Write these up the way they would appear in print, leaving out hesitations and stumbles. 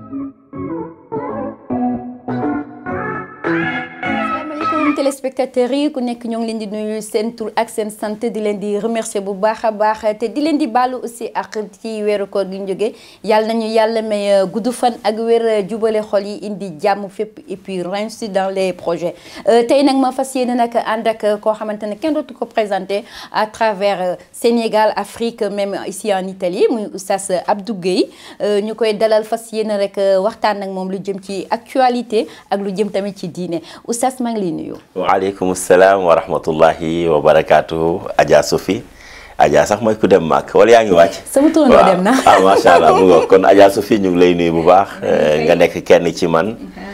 téléspectateurs yi ku nekk ñoo ngi leen di nuyu seen tur ak seen sant di leen di remercier bu baax a baax te di leen di baalu aussi ak ci weeru koor gi ñu jógee yàlla nañu yàlla may gudd fan ak wér jubale xol yi indi jàmm fépp et puis réussite dans les projets tey nag ma fas yéene nag ànd ak koo xamante ne kenn dootu ko présenté à travers Sénégal Afrique même ici en Italie muy Oustaz Abdou Guèye ñu koy dalal fas yéene rek waxtaan ak moom lu jëm ci actualité ak lu jëm tamit ci diine Oustaz maa ngi lay nuyu. waaleykum salaam wa rahmatullahi wa barakaatu Adja Sophie Adja sax mooy ku dem màkk wala yaa ngi wàcc. sama turandoo dem na ah macha allah mu ngoog kon Adja Sophie ñu ngi lay nuyu bu baax nga nekk kenn ci man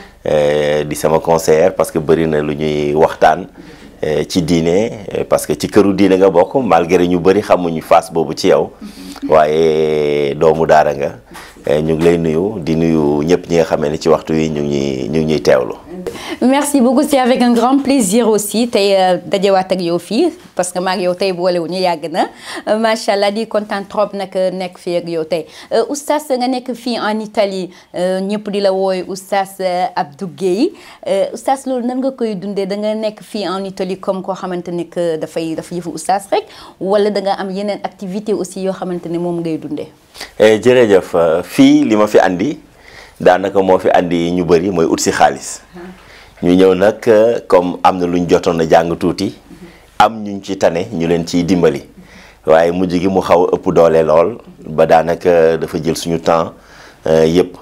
di sama conseillère parce que bëri na lu ñuy waxtaan ci diine parce que ci këru diine nga bokk malgré ñu bëri xamuñu face boobu ci yow waaye doomu daara nga ñu ngi lay nuyu di nuyu ñëpp ñi nga xamee ne ci waxtu yi ñu ngi ñuy teewlu. merci beaucoup c'est avec un grand plaisir aussi tey dajewaat ak yow fii parce que maa ngi yow tey boolewuñu yàgg na macha allah di kontaan trop nag nekk fii ak yow tey Oustaz nga nekk fii en Italie ñëpp di la wooy Oustaz Abdou Guèye Oustaz loolu nan nga koy dundee da nga nekk fii en Italie comme koo xamante ne que dafa yëfu Oustaz rek wala da nga am yeneen activité aussi yoo xamante ne moom ngay dundee. jërëjëf fii li ma fi andi daanaka moo fi andi ñu bëri mooy ut si xaalis. ñu ñëw nag comme am na lu ñu jotoon a jàng tuuti am ñu ci tane ñu leen ciy dimbali waaye mujj gi mu xaw a ëpp doole lool ba daanaka dafa jël suñu temps yëpp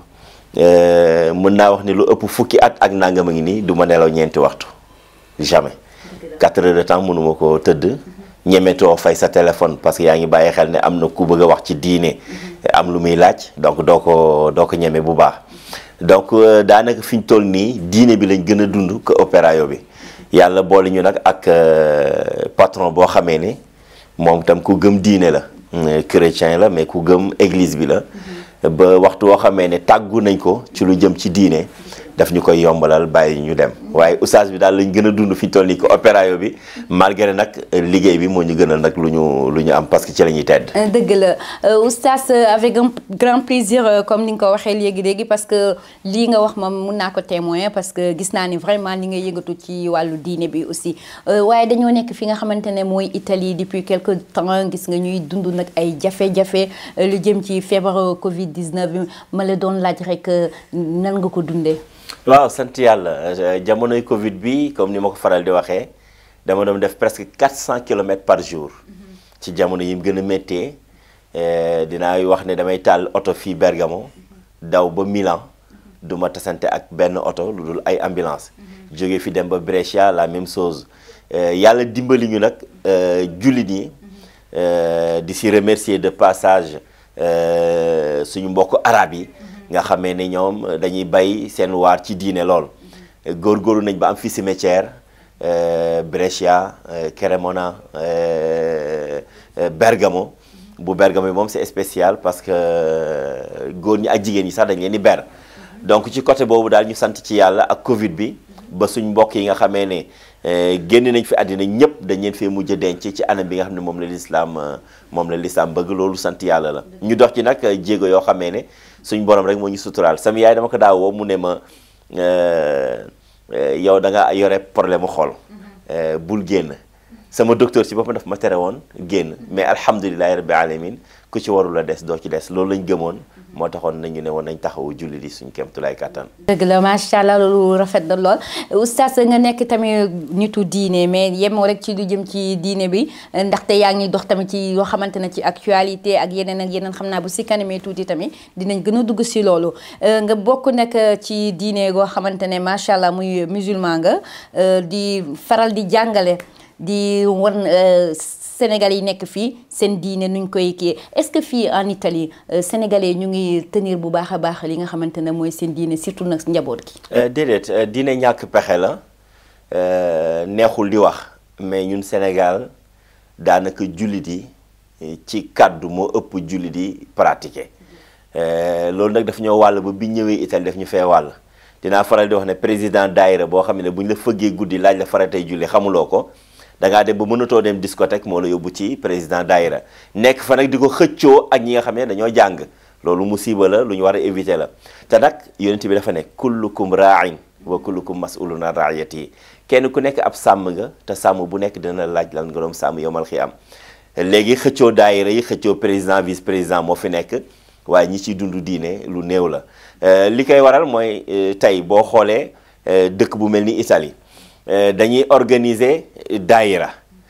mën naa wax ni lu ëpp fukki at ak nangam a ngi nii du ma nelaw ñeenti waxtu jamais 4 heures de temps mënuma ko tëdd ñemetoo fay sa téléphone parce que yaa ngi bàyyi xel ne am na ku bëgg a wax ci diine am lu muy laaj donc doo ko ñeme bu baax. donc daanaka fi ñu toll nii diine bi lañ gën a dund que opérayo bi yàlla boole ñu nag ak patron boo xamee ne moom tam ku gëm diine la chrétien la mais ku gëm église bi la ba waxtu woo xamee ne tàggu nañ ko ci lu jëm ci diine daf ñu koy yombalal bàyyi ñu dem waaye oustaz bi daal lañ gën a dund fi ñu toll nii que opérayo bi malgré nag liggéey bi moo ñu gënal nag lu ñu am parce que ci la ñuy tedd. dëgg la oustaz avec un grand plaisir comme ni nga ko waxee léegi parce que lii nga wax moom mun naa ko témoin parce que gis naa ni vraiment li nga yëngatu ci wàllu diine bi aussi waaye dañoo nekk fi nga xamante ne mooy Italie depuis quelque temps gis nga ñuy dund nag ay jafe-jafe lu jëm ci feebar Covid 19 bi ma la doon laaj rek nan nga ko dundee. waaw sant yàlla jamonoy Covid bi comme ni ma ko faral di waxee dama doon def presque 400 kilomètres par jour ci jamono yi mu gën a méttee dinaa wax ne damay taal oto fii Bergamo daw ba Milan du ma tasante ak benn oto lu dul ay ambulance jóge fi dem ba Brescia la même chose yàlla dimbali ñu nag jullit yi di si remercier de passage suñu mbokk arab yi nga xamee ne ñoom dañuy bay seen waar ci diine lool góorgóorlu nañ ba am fi cimetière Brescia Cremona Bergamo bu Bergamo bi moom c'est spécial parce que góor ñi ak jigéen ñi sax dañ leen di ber donc ci côté boobu daal ñu sant ci yàlla ak Covid bi ba suñ mbokk yi nga xamee ne génn nañ fi àddina ñëpp dañ leen fee mujj denc ci anam bi nga xam ne moom la lislaam bëgg loolu sant yàlla la ñu dox ci nag jéego yoo xamee ne suñ borom rek moo ñu suturaal sama yaay dama ko daa woo mu ne ma yow da nga yore problème mu xol bul génn sama docteur ci boppam daf ma tere woon génn mais alhamdulilahi rabbi alamin ku ci warul a des doo ci des loolu lañ gëmoon moo taxoon nañu ne woon nañ taxawu julli di suñ kéemtulaay kàttan. dëgg la macha allah loolu rafet na lool oustaz nga nekk tamit nitu diine mais yemoo rek ci lu jëm ci diine bi ndaxte yaa ngi dox tamit ci yoo xamante ne ci actualité ak yeneen xam naa bu si kanamee tuuti tamit dinañ gën a dugg si loolu nga bokk nag ci diine goo xamante ne macha allah muy musulman nga di faral di jàngale di wan Sénégalais yi nekk fii seen diine nuñ koy kii est-ce que fii en Italie sénégalais ñu ngi tenir bu baax a baax li nga xamante ne mooy seen diine surtout nag njaboot gi. déedéet diine ñàkk pexe la neexul di wax mais ñun Sénégal daanaka jullit yi ci kàddu moo ëpp jullit yi pratiquer loolu nag daf ñoo wàll ba bi ñëwee Italie daf ñu fee wàll dinaa faral di wax ne président daayira boo xam ne bu ñu la fëggee guddi laaj la faratay julli xamuloo ko. da ngaa dem ba mënatoo dem discothèque moo la yóbbu ci président daayira nekk fa nag di ko xëccoo ak ñi nga xam ne dañoo jàng loolu musiba la lu ñu war a éviter la te nag yonent bi dafa ne kullukum ra'in wa kullukum mas'ulun an ra'iyatihi kenn ku nekk ab sàmm nga te sàmm bu nekk dina laaj lan nga doon sàmm yowmal xiyaam léegi xëccoo daayira yi xëccoo président vice président moo fi nekk waaye ñi ciy dund diine lu néew la li koy waral mooy tey boo xoolee dëkk bu mel ni Italie dañuy organiser daayira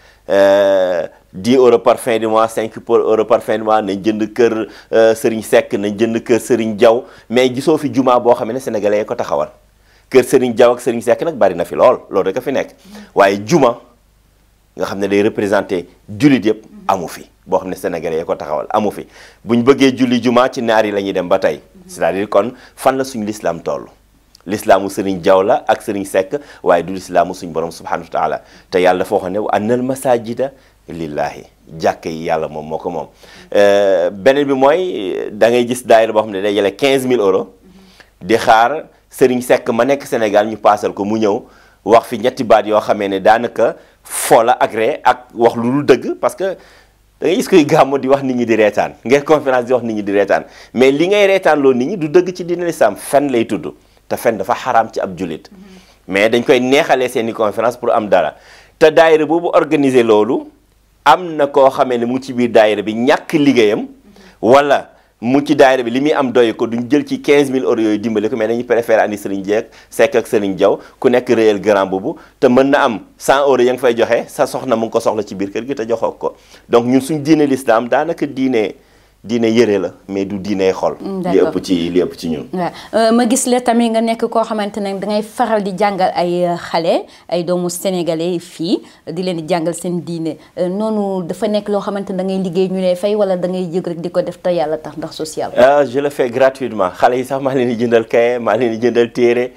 10 euros par fin du mois 5 euros par fin du mois nañ jënd kër Serigne Seck nañ jënd kër Serigne Diaw mais gisoo fi jumaa boo xam ne sénégalais yi ko taxawal kër Serigne Diaw ak Serigne Seck nag bari na fi loolu rek a fi nekk waaye juma nga xam ne day représenté jullit yëpp amu fi boo xam ne sénégalais yi ko taxawal amu fi bu ñu bëggee julli juma ci naar yi la ñuy dem ba tey c'est-à-dire kon fan la suñu l'islam toll l'islaamu Serigne Diaw la ak Serigne Seck waaye du l'islaamu suñu borom subhanahu wa taala te yàlla dafa waxoon ne wa annal masajida lillahi jàkk yi yàlla moom moo ko moom beneen bi mooy da ngay gis daayira boo xam ne day jëlee 15000 euros di xaar Serigne Seck ma nekk Sénégal ñu paasal ko mu ñëw wax fi ñetti baat yoo xamee ne daanaka fo la ak ree ak wax lu dul dëgg parce que da ngay gis koy gàmmu di wax nit ñi di reetaan ngeen conférence di wax nit ñi di reetaan mais li ngay reetaan loolu nit ñi du dëgg ci diine l'islam fen lay tudd te fen dafa xaraam ci ab jullit mais dañ koy neexalee seeni conférence pour am dara te daayira boobu organiser loolu am na koo xamee ne mu ci biir daayira bi ñàkk liggéeyam wala mu ci daayira bi li muy am doy ko duñ jël ci 15000 euros yooyu dimbale ko mais dañuy préférer andi Serigne Diek Seck ak Serigne Diaw ku nekk réel grand boobu te mën na am 100 euros ya nga fay joxe sa soxna mu ngi ko soxla ci biir kër gi te joxoo ko donc ñun suñ diine l'islam daanaka diine yëre la mais du diine xol. li ëpp ci ñun. waaw ma gis la tamit nga nekk koo xamante ne dangay faral di jàngal ay xale ay doomu sénégalais fii di leen di jàngal seen diine noonu dafa nekk loo xamante ne da ngay liggéey ñu lay fay wala da ngay jëg rek di ko def te yàlla tax ndax social. je le fais gratuitement xale yi sax maa leen di jëndal kaye maa leen di jëndal téere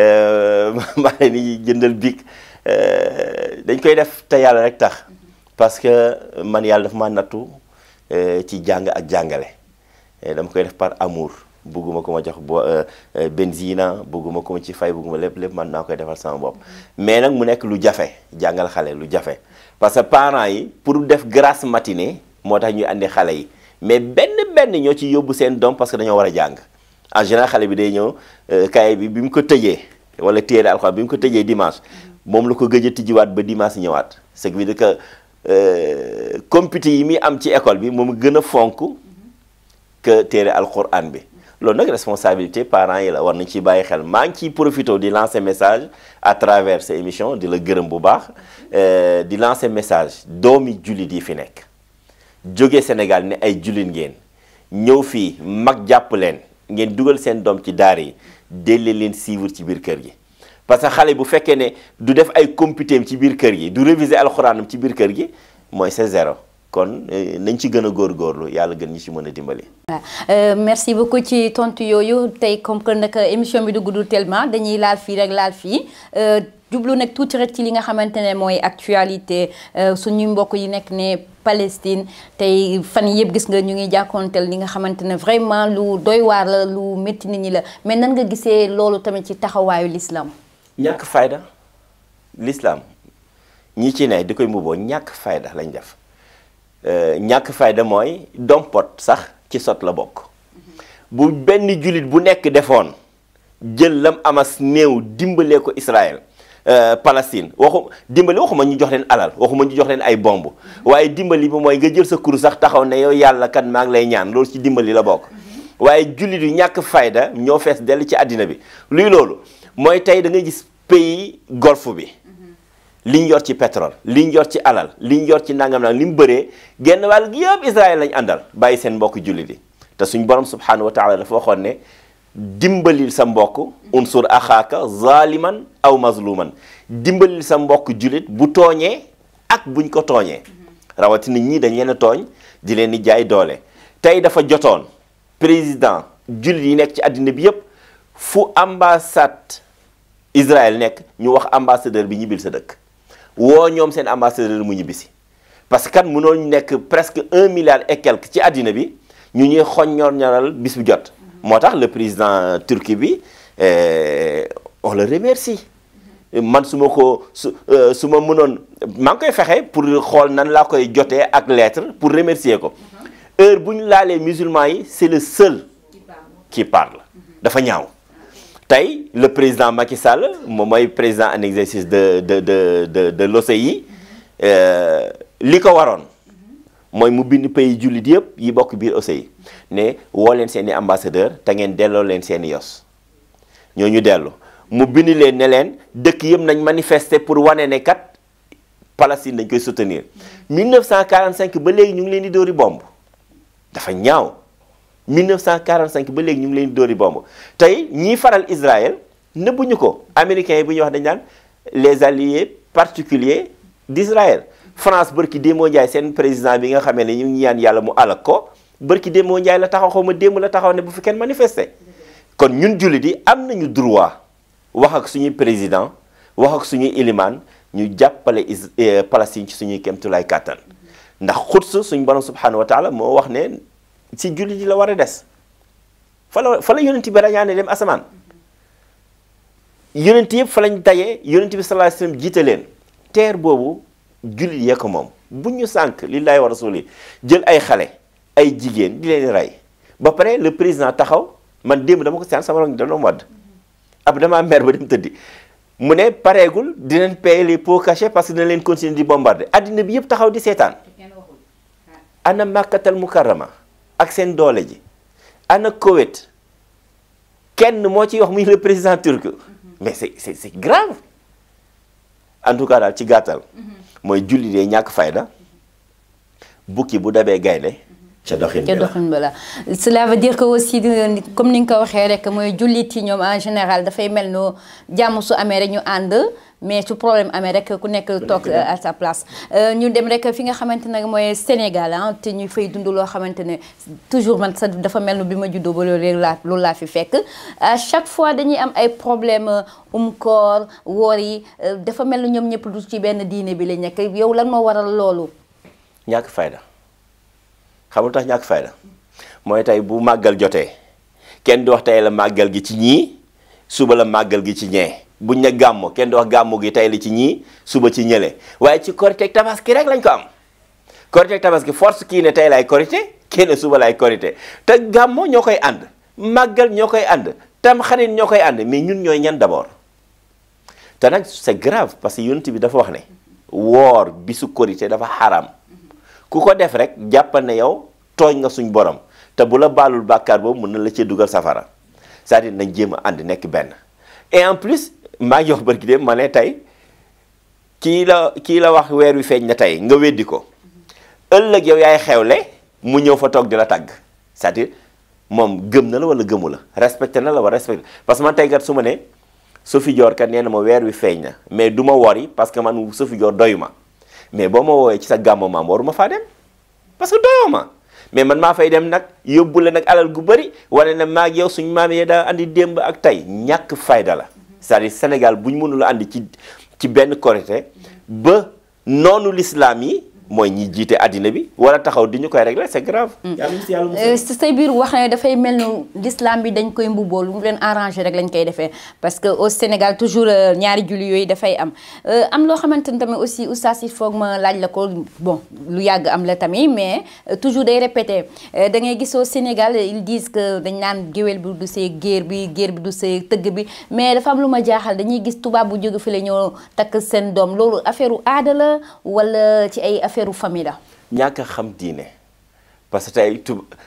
maa leen di jëndal bic dañ koy def te yàlla rek tax parce que man yàlla dafa maa nattu. ci jàng ak jàngale dama koy def par amour bugguma ko ma jox benzina bugguma ko ma ci fay bugguma lépp man naa koy defal sama bopp mais nag mu nekk lu jafe jàngal xale lu jafe parce que parents yi pour def grasse matinée moo tax ñuy andi xale yi mais benn ñoo ci yóbbu seen doom parce que dañoo war a jàng en général xale bi day ñëw kaye bi mu ko tëjee wala téere alxuraan bi mu ko tëjee dimanche moom la ko gëj a tijjiwaat ba dimanche ñëwaat ce qui veut dire que compétition yi muy am ci école bi moom gën a fonk que téere alquran bi loolu nag responsabilité parents yi la war nañ ci bàyyi xel maa ngi ciy profité di lancer message à travers ces émissions di la gërëm bu baax di lancer message doomi jullit yi fi nekk jóge Sénégal ne ay jullit ngeen ñëw fii mag jàpp leen ngeen dugal seen doom ci daara yi dellee leen suivre ci biir kër gi parce que xale bu fekkee ne du def ay compétences ci biir kër gi du réviser alxuraanam ci biir kër gi mooy c'est zéro kon nañ ci gën a góorgóorlu yàlla gën ñu ci mën a dimbali. waaw merci beaucoup ci tontu yooyu tey comme que nag émission bi du guddul tellement dañuy laal fii rek laal fii jublu nag tuuti rek ci li nga xamante ne mooy actualité suñuy mbokk yi nekk ne Palestine tey fan yëpp gis nga ñu ngi jàkkoonteel li nga xamante ne vraiment lu doy waar la lu métti nit ñi la mais nan nga gisee loolu tamit ci taxawaayu l'islam. ñàkk fayda l'islam ñi ci ne di koy mbubboo ñàkk fayda lañ def ñàkk fayda mooy dompot sax ci sot la bokk bu benn jullit bu nekk defoon jël lam amas néew dimbalee ko Israël Palestine waxuma ñu jox leen alal waxuma ñu jox leen ay bomb waaye dimbali bi mooy nga jël sa kur sax taxaw ne yow yàlla kat maa ngi lay ñaan loolu ci dimbali la bokk waaye jullit yu ñàkk fayda ñoo fees dell ci àddina bi luy loolu mooy tey da ngay gis pays golfe bi liñ yor ci pétrole liñ yor ci alal liñ yor ci nangam nag li mu bëree genn wàll gi yëpp Israël lañ àndal bàyyi seen mbokk jullit yi te suñ borom subhanahu wa taala dafa waxoon ne dimbalil sa mbokk unsur axaaka zaliman aw mazluman dimbalil sa mbokk jullit bu tooñee ak buñ ko tooñee rawatina ñii dañ leen a tooñ di leen di jaay doole tey dafa jotoon président jullit yi nekk ci àddina bi yëpp fu ambassade Israël nekk ñu wax ambassadeur bi ñibbil sa dëkk woo ñoom seen ambassadeur mu ñibbisi parce que kan mënoo nekk presque 1 milliard et quelque ci àddina bi ñu ñuy xoññoral bis bu jot moo tax le président Turquie bi on le remercie man su ma mënoon maa ngi koy fexe pour xool nan laa koy jotee ak lettre pour remercier ko heure bu ñu laalee musulman yi c'est le seul qui parle dafa ñaaw. tey le président Macky Sall moom mooy président en exercice de l'OCI li ko waroon mooy mu bind pays jullit yëpp yi bokk biir OCI ne woo leen seen i ambassadeur te ngeen delloo leen seen i yos ñooñu dellu mu bind leen ne leen dëkk yëpp nañ manifester pour wane ne kat Palestine dañ koy soutenir 1945 ba léegi ñu ngi leen di dóori bomb dafa ñaaw 1945 ba léegi ñu ngi leen di dóori bomb tey ñiy faral Israël nëbbuñu ko américains yi bu ñuy wax dañ naan les alliés particuliers d'Israël. France bërki démoo Njaay seen président bi nga xamee ne ñu ngi ñaan yàlla mu alak ko bërki démoo Njaay la taxaw xaw ma démb la taxaw ne bu fi kenn manifester kon ñun jullit yi am nañu droit wax ak suñuy président wax ak suñuy ilimaan ñu jàppale Palestine ci suñuy kéemtulaay kàttan ndax Quds suñu borom subhanahu wa taala moo wax ne ci jullit yi la war a des fa la yonent bi rañaane dem asamaan yonent yëpp fa lañ dajee yonent bi sallallahu alayhi wasallam jiite leen terre boobu jullit yee ko moom bu ñu sànk lillahi wa rasuli jël ay xale ay jigéen di leen rey ba pare le président taxaw man démb dama ko saan sama rongi danoom wadd ab damaa mer ba dem tëddi mu ne pareegul dinañ payer les pots cachés parce que dina leen continuer di bombarder addina bi yëpp taxaw di seetaan ana Makkatal Mukarrama ak seen doole ji ana Koweït kenn moo ciy wax muy le président turc mais c'est grave en tout cas daal ci gàttal mooy julli dee ñàkk fayda bukki bu dabee gaynde ca doxin bala cela veut dire que aussi comme ni nga ko waxee rek mooy jullit yi ñoom en général dafay mel no jàmm su amee rek ñu ànd mais su problème amee rek ku nekk toog à sa place ñu dem rek fi nga xamante ne mooy Sénégal te ñu fay dund loo xamante ne toujours man sa dafa mel no bi ma juddoo ba loolu laa fi fekk à chaque fois dañuy am ay problème koor woor yi dafa mel ni ñoom ñëpp du ci benn diine bi la nekk yow lan moo waral loolu ñàkk fayda xamul tax ñàkk fayda mooy tey bu màggal jotee kenn du wax tey la màggal gi ci ñii suba la màggal gi ci ñee buñ ne gàmmo kenn du wax gàmmo gi tey la ci ñii suba ci ñële waaye ci korite ak tabaski rek lañ ko am korite ak tabaski force kii ne tey lay korite kii ne suba lay korite te gàmmo ñoo koy ànd màggal ñoo koy ànd tam xarit ñoo koy ànd mais ñun ñooy ñan d'abord te nag c'est grave parce que yonent bi dafa wax ne woor bisu korite dafa xaram ku ko def rek jàppal ne yow tooñ nga suñ borom te bu la baalul bàkkaar boobu mën na la cee dugal safara c'est-à-dire nañ jéem a ànd nekk benn et en plus maa ngi wax barki dem ma ne tey kii la wax weer wi feeñ na tey nga weddi ko ëllëg yow yaay xewle mu ñëw fa toog di la tàgg c'est-à-dire moom gëm na la wala gëmu la respecté na la wala respecté parce que man tey kat su ma ne Sophie Dior kat nee na ma weer wi feeñ na mais du ma wori parce que man Sophie Dior doyu ma mais boo ma woowee ci sa gàmmu maam waruma faa dem parce que doyoo ma mais man maa fay dem nag yóbbu la nag alal gu bëri wane ne maag yow suñu maam yi daa andi démb ak tey ñàkk fayda la c'est-à-dire Sénégal bu ñu mënula andi ci benn korité ba noonu l'islam yi mooy ñi jiite àddina bi wala taxaw di ñu koy régler c'est grave. si say biir wax ne dafay mel ni l'islam bi dañ koy mbubboo lu mu leen arrangé rek lañ koy defee parce que au Sénégal toujours ñaari julli yooyu dafay am loo xamante ni tamit aussi oustaz il faut ma laaj la ko bon lu yàgg am la tamit mais toujours day répété da ngay gis au Sénégal ils disent que dañ naan géwél bi du see géer bi du see tëgg bi mais dafa am lu ma jaaxal dañuy gis tubaab bu jóge fi la ñoo takk seen doom loolu affaire u aada la wala ci ay affaire famille la ñàkk a xam diine parce que tey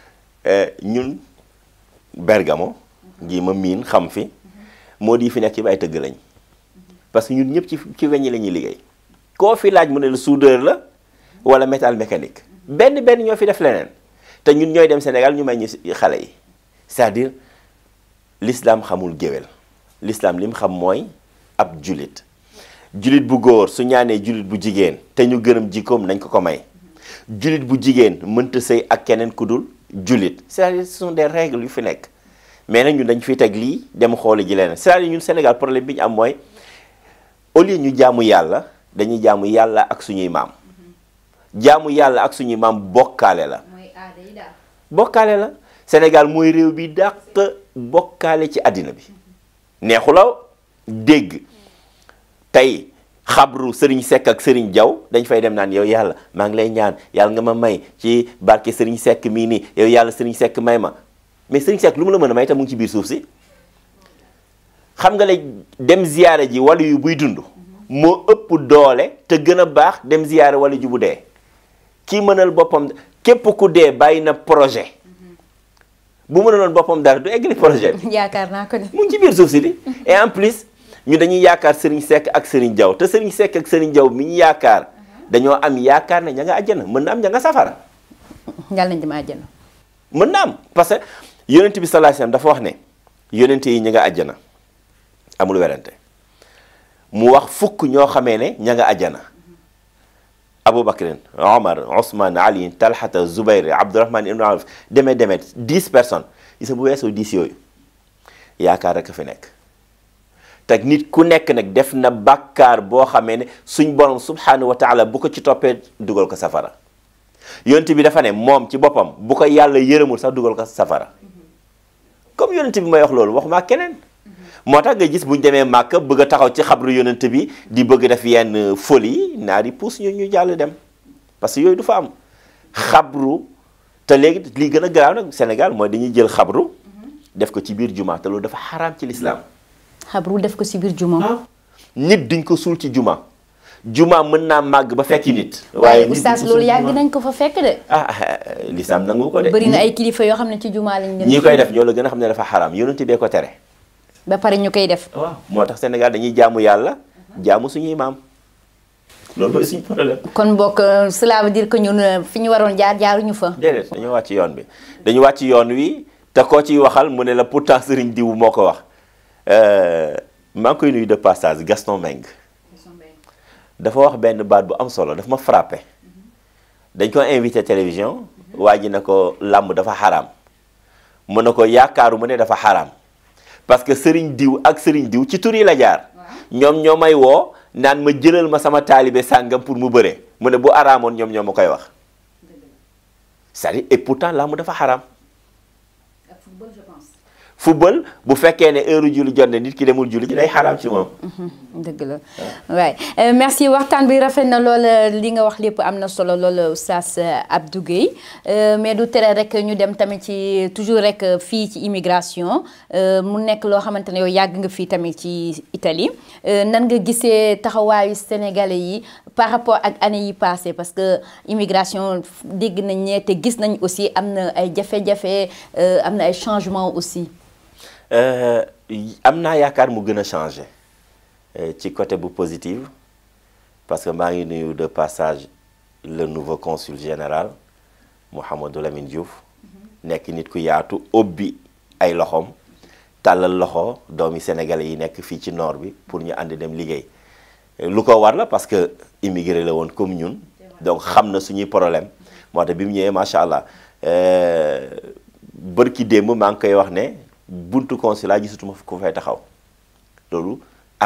ñun Bergamo ngi ma miin xam fi moo di fi nekk ci ay tëgg lañ parce que ñun ñëpp ci weñ la ñuy liggéey koo fi laaj mu ne la soudeur la wala métal mécanique benn ñoo fi def leneen te ñun ñooy dem Sénégal ñu may ñu xale yi c'est-à-dire l'islam xamul géwél l'islam lim xam mooy ab julit bu góor su ñaanee julit bu jigéen te ñu gërëm jikkoom nañ ko may julit bu jigéen mënta sëy ak keneen ku dul julit c'est-à-dire ce sont des règles yu fi nekk mais nag ñun dañ fiy teg lii dem xooli ji leneen c'est-à-dire ñun Sénégal problème bi ñu am mooy au lieu ñu jaamu yàlla dañuy jaamu yàlla ak suñuy maam jaamu yàlla ak suñuy maam bokkaale la bokkaale la Sénégal mooy réew bi dàq bokkaale ci àddina bi neexulaw dégg tey xabru Serigne Seck ak Serigne Diaw dañ fay dem naan yow yàlla maa ngi lay ñaan yàlla nga ma may ci barke Serigne Seck mii nii yow yàlla Serigne Seck may ma mais Serigne Seck lu mu la mën a may te mu ngi ci biir suuf si xam nga la dem ziyaare ji wala yu buy dund moo ëpp doole te gën a baax dem ziyaare wala ju bu dee kii mënal boppam képp ku dee bàyyi na projet bu mënaloon boppam dara du eggali projet bi. yaakaar naa ko de. mu ngi ci biir suuf si di et en plus ñu dañuy yaakaar Serigne Seck ak Serigne Diaw te Serigne Seck ak Serigne Diaw mi ñu yaakaar dañoo am yaakaar ne ña nga àjjana mën na am ña nga safara. yàlla nañ dem àjjana. mën na am parce que yonent bi sallallahu alayhi wasallam dafa wax ne yonent yi ña nga àjjana amul werante mu wax fukk ñoo xamee ne ña nga àjjana. Aboubacrin Omar Ousmane Ali Talhata Zubayr Abdourahman ibn Awf demet 10 personnes isa bu weesoo 10 yooyu yaakaar rek a fi nekk te nit ku nekk nag def na bàkkaar boo xamee ne suñ borom subhanahu wa taala bu ko ci toppee dugal ko safara yonent bi dafa ne moom ci boppam bu ko yàlla yërëmul sax dugal ko safara comme yonent bi may wax loolu waxuma keneen moo tax nga gis bu ñu demee màkk bëgg a taxaw ci xabru yonent bi di bëgg def yenn folie naar yi puus ñu jàll dem parce que yooyu du fa am xabru te léegi li gën a garaaw nag Sénégal mooy dañuy jël xabru def ko ci biir juma te loolu dafa xaraam ci lislaam xabru def ko ci biir juma. nit duñ ko suul ci juma mën naa màgg ba fekki nit. waaye oustaz loolu yàgg nañ ko fa fekk de. lislaam nangu ko de. bëri na ay kilifa yoo xam ne ci juma lañ leen. ñi koy def ñoo la gën a xam ne dafa xaraam yonent bee ko tere. ba pare ñu koy def. waaw moo tax Sénégal dañuy jaamu yàlla jaamu suñuy maam loolu mooy suñu problème. kon bokk cela veut dire que ñun fi ñu waroon jaar jaaruñu fa. déedéet dañoo wàcc yoon bi dañu wàcc yoon wi te koo ciy waxal mu ne la pourtant Serigne diw moo ko wax maa ngi koy nuyu de passage Gaston Mbengue dafa wax benn baat bu am solo daf ma frappé dañ ko invité télévision waa ji na ko làmb dafa xaraam mu ne ko yaakaaru mu ne dafa xaraam. parce que Serigne diw ak Serigne diw ci tur yi la jaar ñoom ñoo may woo naan ma jëlal ma sama taalibe sàngam pour mu bëre mu ne bu araamoon ñoom ñoo ma koy wax c'est-à-dire et pourtant làmb dafa xaraam. ak football je pense. football bu fekkee ne heure julli jot na nit ki demul julli ci day xaraam ci moom. dëgg la waaye merci waxtaan bi rafet na lool li nga wax lépp am na solo lool Oustaz Abdou Guèye mais du tere rek ñu dem tamit ci toujours rek fii ci immigration mu nekk loo xamante ne yow yàgg nga fii tamit ci Italie nan nga gisee taxawaayu sénégalais yi par rapport ak année yi passé parce que immigration dégg nañ ne te gis nañ aussi am na ay jafe-jafe am na ay changements aussi. am naa yaakaar mu gën a changé ci côté bu positive parce que maa ngi nuyu de passage le nouveau consul général Mouhamadou Lamine Diouf nekk nit ku yaatu ubbi ay loxoom tàllal loxo doomi sénégalais yi nekk fii ci nord bi pour ñu ànd dem liggéey lu ko war la parce que immigré la woon comme ñun donc xam na suñuy problème moo tax bi mu ñëwee macha allah bërki démb maa ngi koy wax ne buntu consulat gisatuma ku fay taxaw loolu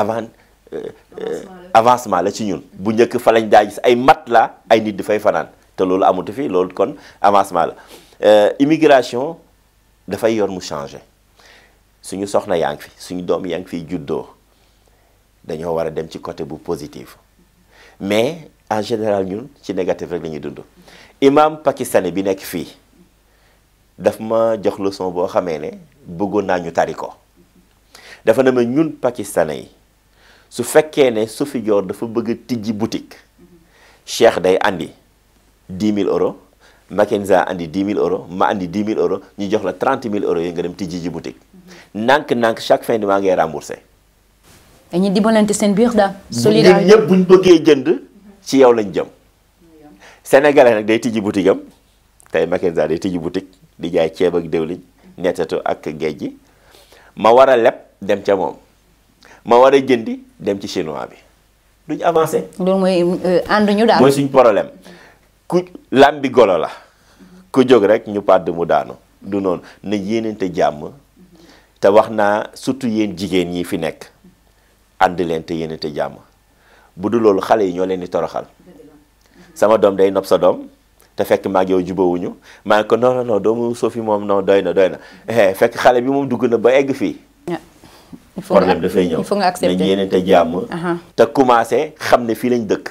avancement la ci ñun bu njëkk fa lañ daa gis ay mat la ay nit di fay fanaan te loolu amatu fi loolu kon avancement la immigration dafay yor mu changé suñu soxna yaa ngi fi suñu doom yaa ngi fiy juddoo dañoo war a dem ci côté bu positif mais en général ñun ci négatif rek la ñuy dund imam pakistanais bi nekk fii daf ma jox leçon boo xamee ne bëggoon naa ñu tari ko dafa ne ma ñun pakistanais yi su fekkee ne Sophie Dior dafa bëgg a tijji boutique Cheikh day andi 10 000 euros Mackenza andi 10 000 euros ma andi 10 000 euros ñu jox la 30 000 euros yi nga dem tijji ji boutique nànk-nànk chaque fin du mois ngay remboursé. dañuy dimbalante seen biir daal. solidarité ñun ñëpp buñ bëggee jënd ci yow lañ jëm. Sénégalais nag day tijji boutique am tey Mackenza day tijji boutique di jaay ceeb ak diwlin nettatu ak géej gi ma war a leb dem ca moom ma war a jëndi dem ci chinois bi duñ avancé. loolu mooy ànduñu daal. mooy suñ problème ku lambi golo la ku jóg rek ñu pàdd mu daanu du noonu na yéenante jàmm te wax naa surtout yéen jigéen ñi fi nekk ànd leen te yéenante jàmm bu du loolu xale yi ñoo leen di toroxal sama doom day nopp sa doom te fekk maag yow jubawuñu maa ngi ko non doomu Sophie moom non doy na fekk xale bi moom dugg na ba egg fii problème dafay ñëw. il faut nga accepter nañ yéenante jàmm. te commencé xam ne fii lañ dëkk.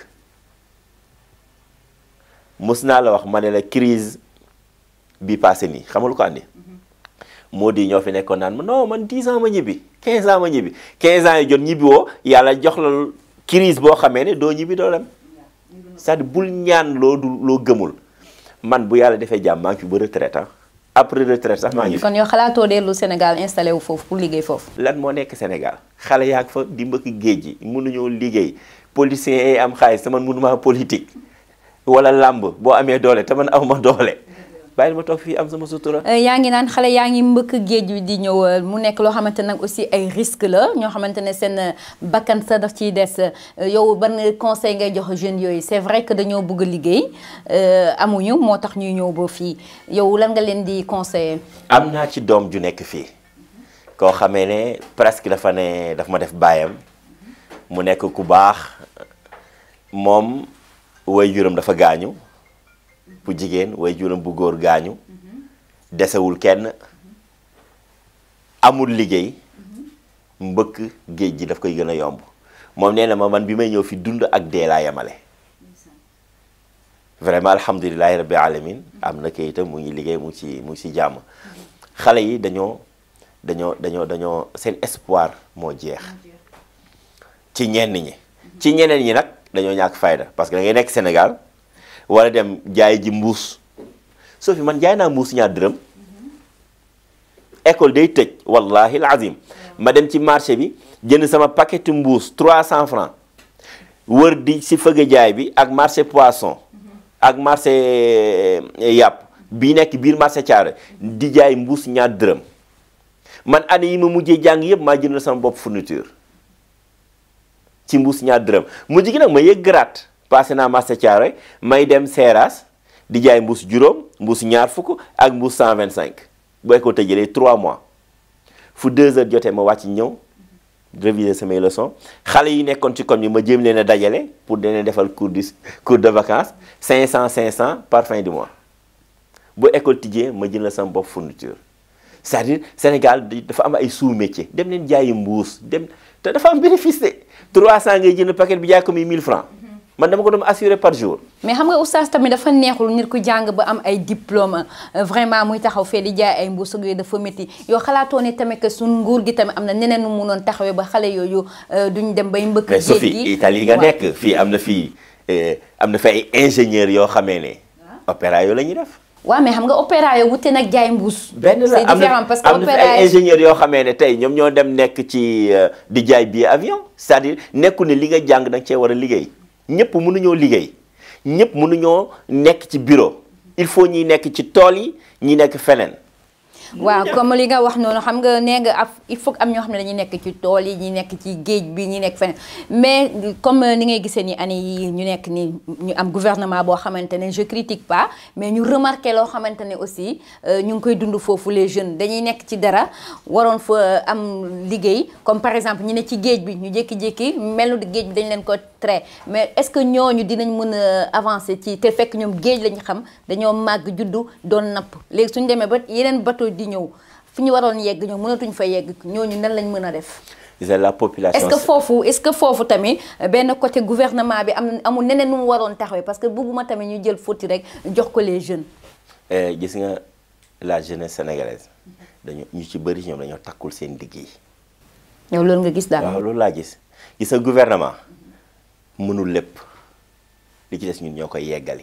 mës naa la wax ma ne la crise bi passé nii xam nga lu ko andi. moo di ñoo fi nekkoon naan ma non man 10 ans ma ñibbi 15 ans ma ñibbi 15 ans yi jot ñibbi woo yàlla jox la crise boo xamee ne doo ñibbi doo dem. c'est-à-dire bul ñaan loo gëmul man bu yàlla defee jàmm maa ngi fi ba retraite après retraite sax maa ngi fi. kon yow xalaatoo dellu Sénégal installé wu foofu pour liggéey foofu. lan moo nekk Sénégal xale yaa ngi fa di mbëkk géej gi mënuñoo liggéey politiciens yi am xaalis te man mënuma politique wala làmb boo amee doole te man awma doole bàyyil ma toog fii am sama sutura. yaa ngi naan xale yaa ngi mbëkk géej wi di ñëw mu nekk loo xamante nag aussi ay risque la ñoo xamante ne seen bakkan sa daf ciy des yow ban conseil ngay jox jeunes yooyu c'est vrai que dañoo bëgg a liggéey amuñu moo tax ñuy ñëw ba fii yow lan nga leen di conseiller. am naa ci doom ju nekk fii koo xamee ne presque daf ma def baayam mu nekk ku baax moom waajuram dafa gaañu. bu jigéen waajuram bu góor gaañu desewul kenn amul liggéey mbëkk géej gi daf koy gën a yomb moom nee na ma man bi may ñëw fi dund ak dee laa yemale vraiment alhamdulilahi rabbi alamin am na kayitam mu ngi liggéey mu ngi ci jàmm xale yi dañoo seen espoir moo jeex ci ñenn ñi ci ñeneen ñi nag dañoo ñàkk fayda parce que da ngay nekk Sénégal wala dem jaay ji mbuus soo fi man jaay naa mbuus ñaar dërëm école day tëj wallahi alazim ma dem ci marché bi jënd sama paquetu mbuus 300 francs wër di si fëgg jaay bi ak marché poisson ak marché yàpp bi nekk biir marché Thiaroye di jaay mbuus ñaar dërëm man année yi ma mujjee jàng yëpp maa jënd sama bopp fourniture ci mbuus ñaar dërëm mujj gi nag ma yëg gratte passé naa marché Thiaroye may dem Seras di jaay mbuus juróom mbuus ñaar fukk ak mbuus 125 boo ko tëjee 3 mois fu 2 heures jotee ma wàcc ñëw réviser samay leçons xale yi nekkoon ci koñ bi ma jéem leen a dajale pour dina defal cours de vacances 500 par fin du mois bu école tijjee ma jël la sama bopp fourniture c'est-à-dire Sénégal dafa am ay sous-métier dem leen jaayi mbuus dem te dafa am bénéfice de 300 ngay jënd paquet bi jaay ko muy 1000 francs man dama ko doon assuré par jour. mais xam nga oustaz tamit dafa neexul nit ku jàng ba am ay diplôme vraiment muy taxaw fee di jaay ay mbuus yooyu dafa métti yow xalaatoo ne tamit que suñ nguur gi tamit am na neneen nu mu noon taxawee ba xale yooyu duñ dem bay mbëkk. géej gi mais Sophie Italie nga nekk fii am na fi ay ingénieurs yoo xamee ne. opéra yoo la ñuy def. waaw mais xam nga opéra yoo wute nag jaay mbuus. benn la c'est différent parce que am na fi ay ingénieurs yoo xamee ne tey ñoom ñoo dem nekk ci di jaay billet avion c'est-à-dire nekku ne li nga jàng da nga cee war a liggéey. ñëpp mënuñoo liggéey ñëpp mënuñoo nekk ci bureau il faut ñi nekk ci tool yi ñi nekk feneen. waaw comme li nga wax noonu xam nga nee nga il faut am ñoo xam ne dañuy nekk ci tool yi ñi nekk ci géej bi ñi nekk feneen mais comme ni ngay gisee ni année yi ñu nekk ni ñu am gouvernement boo xamante ne je critique pas mais ñu remarqué loo xamante ne aussi ñu ngi koy dund foofu les jeunes dañuy nekk ci dara waroon fa am liggéey comme par exemple ñu ne ci géej bi ñu jékki-jékki melu di géej bi dañ leen ko trait mais est-ce que ñooñu dinañ mën a avancer ci te fekk ñoom géej lañu xam dañoo màgg juddu doon napp léegi suñu demee ba yeneen bateau di ñëw fi ñu waroon yegg ñoom mënatuñ fa yegg ñooñu nan lañ mën a def. la population est-ce que foofu tamit benn côté gouvernement bi amul neneen nu mu waroon taxawee parce que bëgguma tamit ñu jël fóoti rek jox ko les jeunes. gis nga la jeunesse sénégalaise ñu ci bëri ñoom dañoo takkul seen liggéey. yow loolu nga gis daal. waaw loolu laa gis nga gouvernement mënul lépp li ci des ñun ñoo koy yeggali.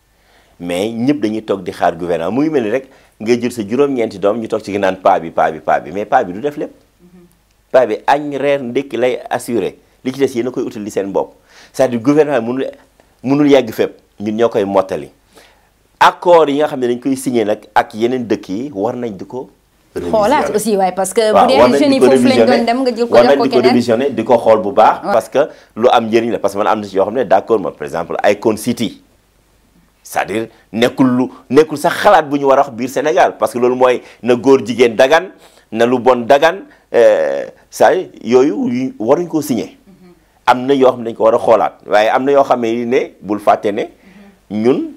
mais ñëpp dañuy toog di xaar gouvernement mu ngi mel ni rek ngay jël sa juróom-ñeenti doom ñu toog ci naan paa bi mais paa bi du def lépp. paa bi añ reer ndékki lay assuré li ci des yéen a koy utal li seen bopp c'est-à-dire gouvernement mënul yegg fépp ñun ñoo koy mottali. accord yi nga xam ne dañ koy signé nag ak yeneen dëkk yi war nañ di ko. xoolaat aussi waaye parce que. bu dee jeunes yi foofu lañ doon dem nga jël ko jox ko keneen war nañ di ko révisionné di ko xool bu baax. parce que lu am njëriñ la parce que man am na ci yoo xam ne d'accord ma par exemple Icon City. c'est-à-dire nekkul sax xalaat bu ñu war a wax biir Sénégal parce que loolu mooy na góor jigéen dagan na lu bon dagan c'est-à-dire yooyu waruñ koo signé. am na yoo xam ne dañ ko war a xoolaat waaye am na yoo xam ne bul fàtte ne ñun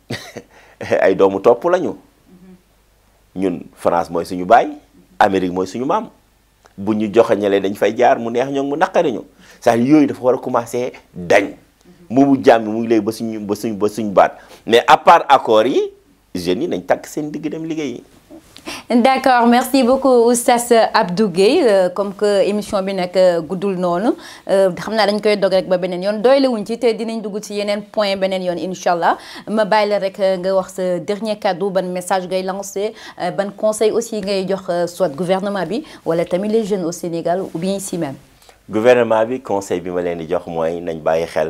ay doomu topp lañu. ñun France mooy suñu baay Amérique mooy suñu maam bu ñu joxañalee dañ fay jaar mu neex ñoom mu naqariñu c'est-à-dire yooyu dafa war a commencer dañ moomu jàmm mu ngi léegi ba suñ baat mais à part accords yi jeunes yi nañ takk seen digg dem liggéey. D'accord, merci beaucoup Oustaz Abdou Guèye comme que émission bi nag guddul noonu xam naa dañ koy dog rek ba beneen yoon doyle wuñ ci te dinañ dugg ci yeneen point beneen yoon incha allah ma bàyyi la rek nga wax sa dernier cadeau ban message ngay lancé ban conseil aussi ngay jox soit gouvernement bi wala tamit les jeunes au Sénégal ou bien ici même. Gouvernement bi conseil bi ma leen di jox mooy nañ bàyyi xel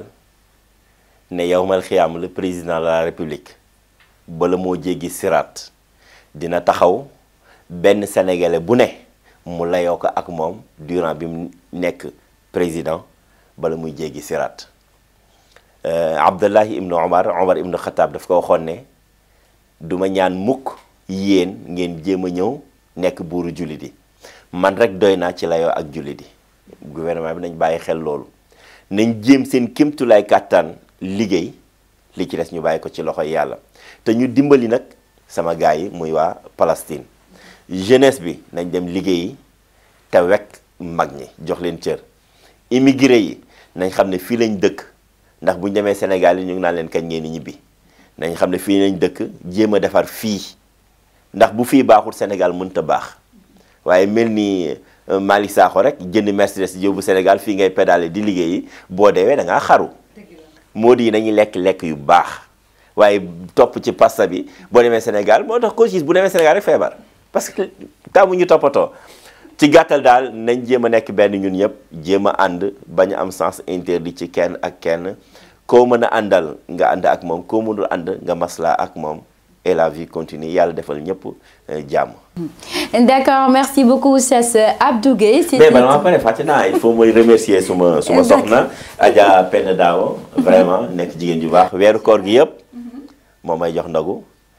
ne yawmal xiyaam le président de la république bala moo jéggi siraat dina taxaw benn sénégalais bu ne mu layoo ko ak moom durant bi mu nekk président bala muy jéggi siraat Abdullahi ibnu Omar ibnu Xataab daf ko waxoon ne duma ñaan mukk yéen ngeen jéem a ñëw nekk buuru jullit yi man rek doy naa ci layoo ak jullit yi. Gouvernement bi nañ bàyyi xel loolu nañ jéem seen kémtulaay kàttan liggéey li ci des ñu bàyyi ko ci loxoy yàlla te ñu dimbali nag sama gars yi muy waa Palestine jeunesse bi nañ dem liggéeyi te wekk mag ñi jox leen cër immigré yi nañ xam ne fii lañ dëkk ndax bu ñu demee Sénégal yi ñu ngi naan leen kañ ngeen di ñibbi nañ xam ne fii lañ dëkk jéem a defar fii ndax bu fii baaxul Sénégal mënta baax waaye mel ni Malick Sakho rek jënd Mercedes yóbbu Sénégal fii ngay pédale di liggéeyi boo deewee da ngaa xaru moo di nañuy lekk yu baax waaye topp ci pasta bi boo demee Sénégal moo tax ko gis bu demee Sénégal rek feebar parce que taamu ñu toppatoo ci gàttal daal nañ jéem a nekk benn ñun ñëpp jéem a ànd bañ a am sens interdit ci kenn ak kenn koo mën a àndal nga ànd ak moom koo mënul ànd nga maslaa ak moom et la vie continue yàlla defal ñëpp jàmm. D'accord, merci beaucoup Oustaz Abdou Guèye. mais bala maa pare fàtte naa il faut mooy remercier suma soxna Adja Penda Daawo vraiment nekk jigéen ju baax weeru koor gi yëpp moo may jox ndogu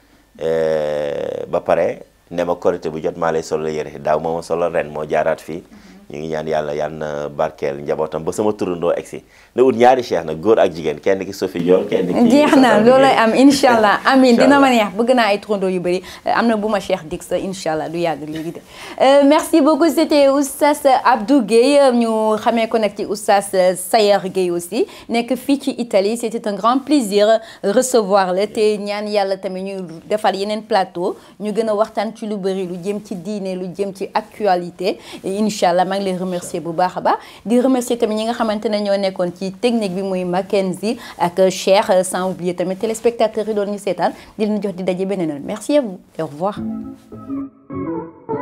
ba pare ne ma korité bu jot maa lay solo yére daaw moo ma solo ren moo jaaraat fii ñu ngi ñaan yàlla na barkeel njabootam ba sama turandoo egsi na ut ñaari cheikh nag góor ak jigéen kenn ki Sophie Dior kenn ki jeex na loolay am incha allah amin dina ma neex bëgg naa ay turandoo yu bëri am na bu ma cheikh dig sa incha allah du yàgg léegi de merci beaucoup c'était Oustaz Abdou Guèye ñu xamee ko nag ci Oustaz Sayer Guèye aussi nekk fii ci Italie c'était un grand plaisir recevoir la te ñaan yàlla tamit ñu defal yeneen plateau ñu gën a waxtaan ci lu bëri lu jëm ci diine lu jëm ci actualité incha allah maa ngi lay remercier bu baax a baax di remercier tamit ñi nga xamante ne ñoo nekkoon ci technique bi muy Mackenzie ak Cheikh sans oublier tamit téléspectateurs yi doon ñu seetaan di leen jox di daje beneen merci à vous et au revoir.